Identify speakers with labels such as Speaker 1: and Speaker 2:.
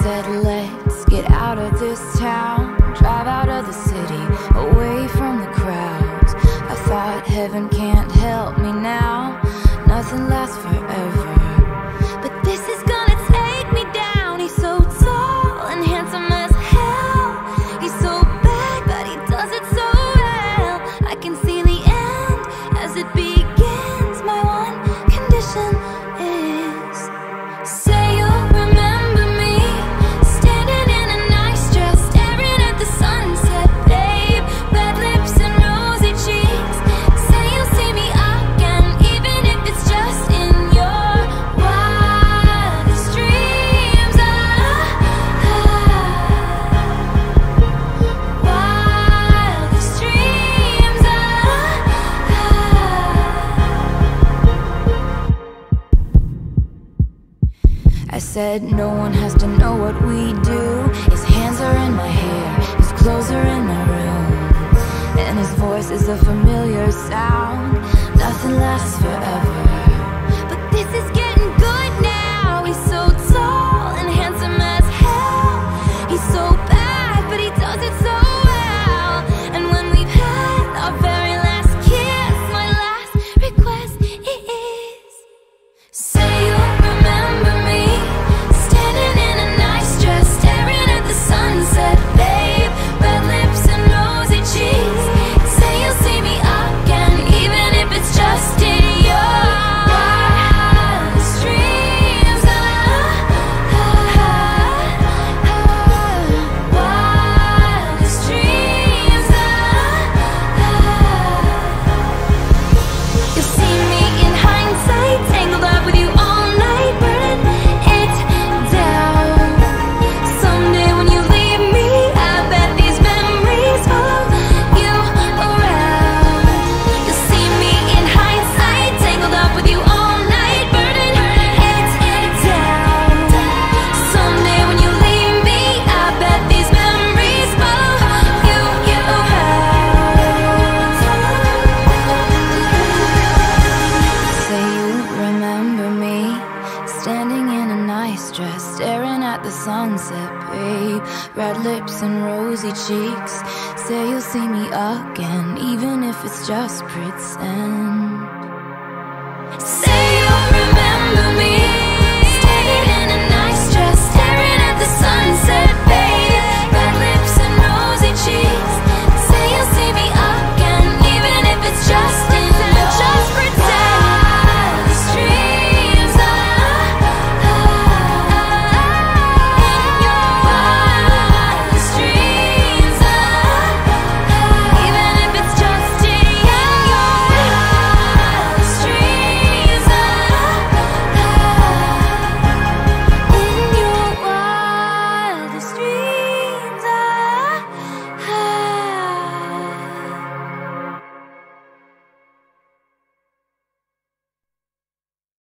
Speaker 1: said, let's get out of this town, drive out of the city, away from the crowds. I thought heaven can't help me now, nothing lasts forever. But this is gonna take me down. He's so tall and handsome as hell. He's so bad, but he does it so well. I can see the end as it begins. My one condition is, say you'll remember me, standing in a nice dress, staring at the sunset, babe. Red lips and rosy cheeks. Say you'll see me again, even if it's just in your wildest dreams. Wildest dreams. I said no one has to know what we do. His hands are in my hair, his clothes are in my room, and his voice is a familiar sound. Nothing lasts forever, but this is getting good now. He's so tall and handsome as hell. He's so bad, but he does it so well. And when we've had our very last kiss, my last request is, say you'll remember me, standing in a nice dress, staring at the sunset, babe. Red lips and rosy cheeks. Say you'll see me again, even if it's just in your wildest dreams. Wildest dreams. You'll see me in hindsight, tangled up with you all night, burning it down. Someday when you leave me, I bet these memories follow you around. You'll see me in hindsight, tangled up with you all night, burning it down. Someday when you leave me, I bet these memories follow you around. Say you remember me, standing in a nice dress, staring at the sunset, babe. Red lips and rosy cheeks. Say you'll see me again, even if it's just pretend. Say you'll remember me,